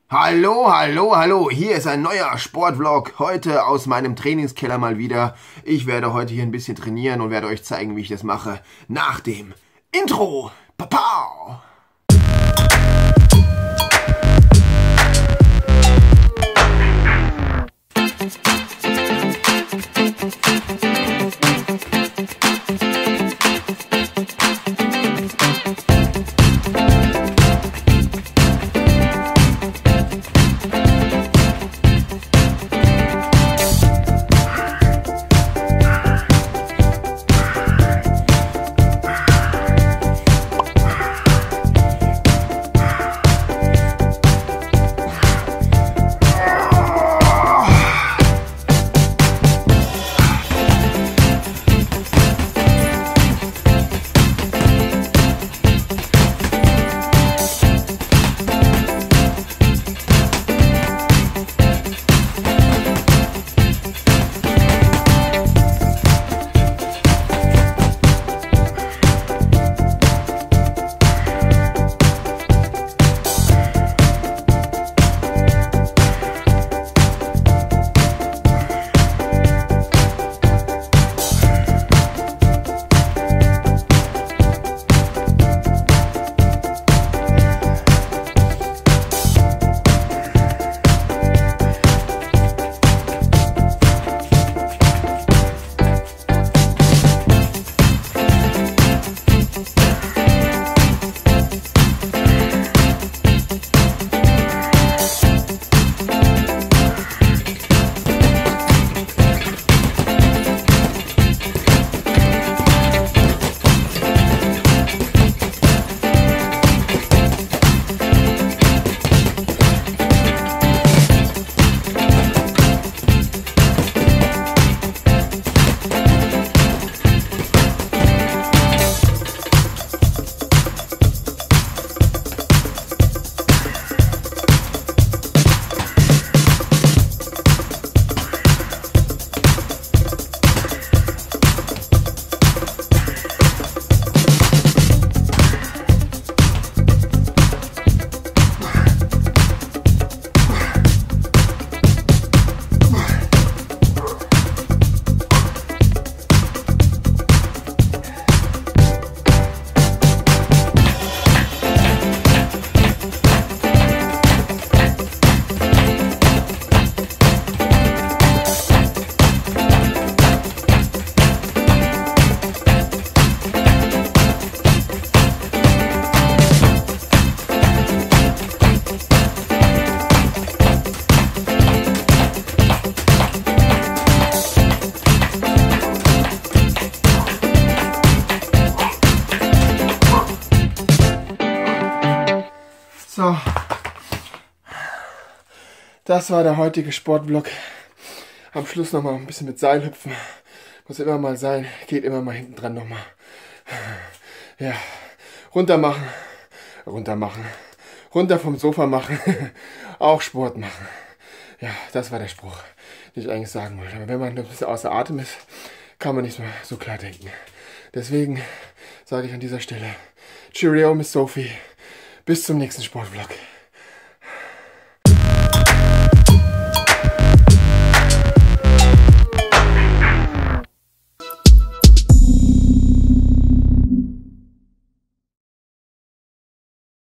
Hallo, hallo, hallo, hier ist ein neuer Sportvlog, heute aus meinem Trainingskeller mal wieder. Ich werde heute hier ein bisschen trainieren und werde euch zeigen, wie ich das mache, nach dem Intro. Papau! So, das war der heutige Sportvlog. Am Schluss nochmal ein bisschen mit Seil hüpfen. Muss immer mal sein, geht immer mal hinten dran nochmal. Ja, runter machen, runter machen, runter vom Sofa machen, auch Sport machen. Ja, das war der Spruch, den ich eigentlich sagen wollte. Aber wenn man ein bisschen außer Atem ist, kann man nicht mehr so klar denken. Deswegen sage ich an dieser Stelle, Cheerio, Miss Sophie. Bis zum nächsten Sportvlog.